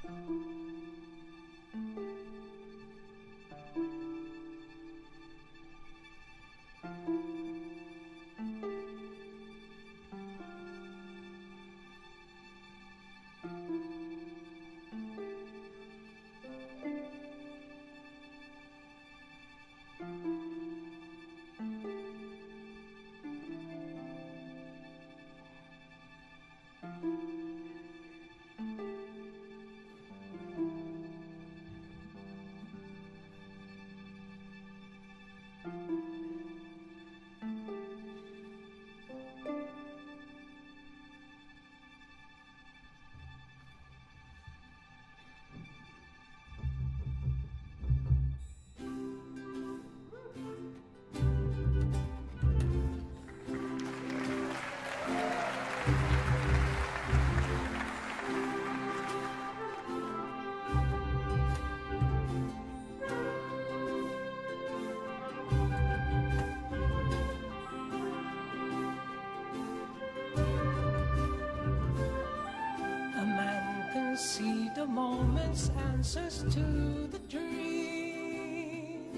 See the moment's answers to the dream.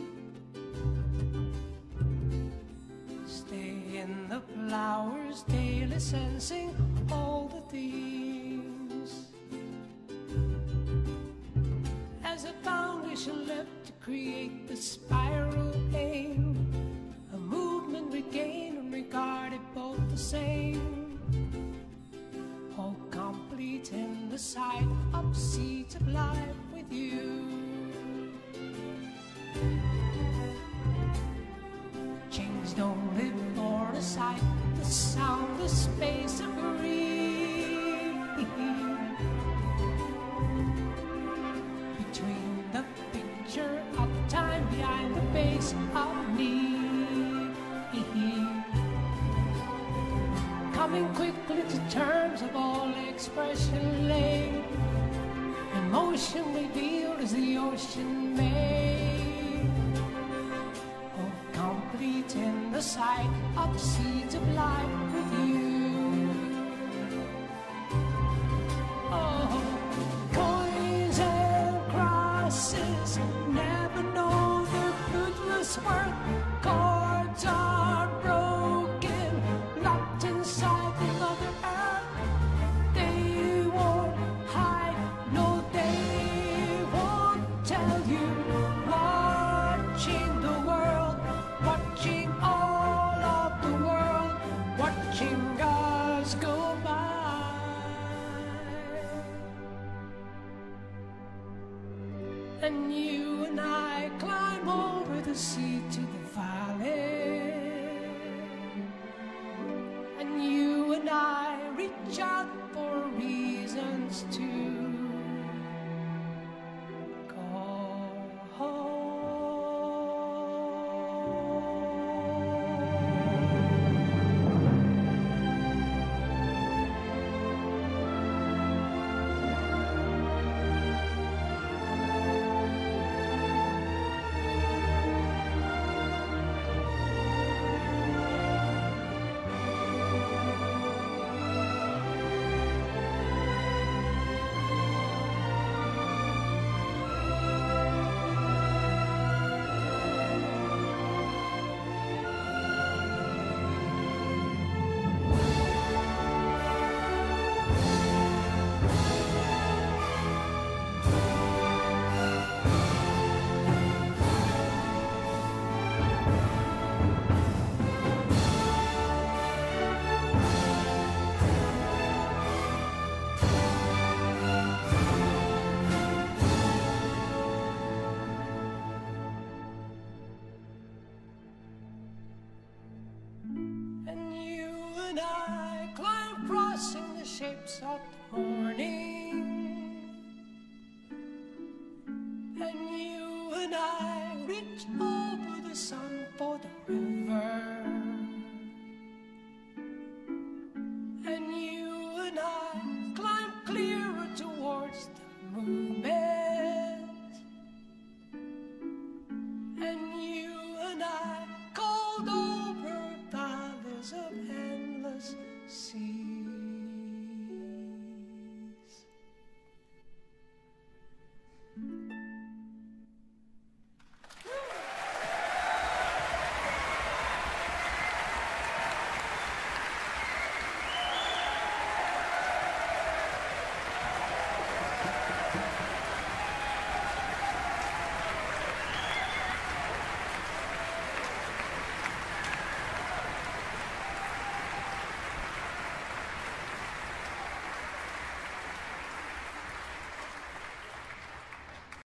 Stay in the flowers, daily sensing all the themes. As a foundation left to create the spiral aim, a movement regained and regarded both the same. All complete in the sight of seeds of life with you. Chains don't live for a sight, the sound, the space of grief. Between the picture of time behind the face of need. Coming quickly to terms of all expression laid, emotion revealed as the ocean made. Oh, complete in the sight of the seeds of life with you. Oh, coins and crosses never know their fruitless worth. Chords are broken, locked inside the Mother Earth. They won't hide, no, they won't tell you. Watching the world, watching all of the world, watching us go by. And you and I climb over the sea to the valley. And you and I reach out for reasons to call home. Crossing the shapes of the morning, and you and I reach over the sun for the river, and you and I climb clearer towards the movement, and you and I called over valleys of endless sea.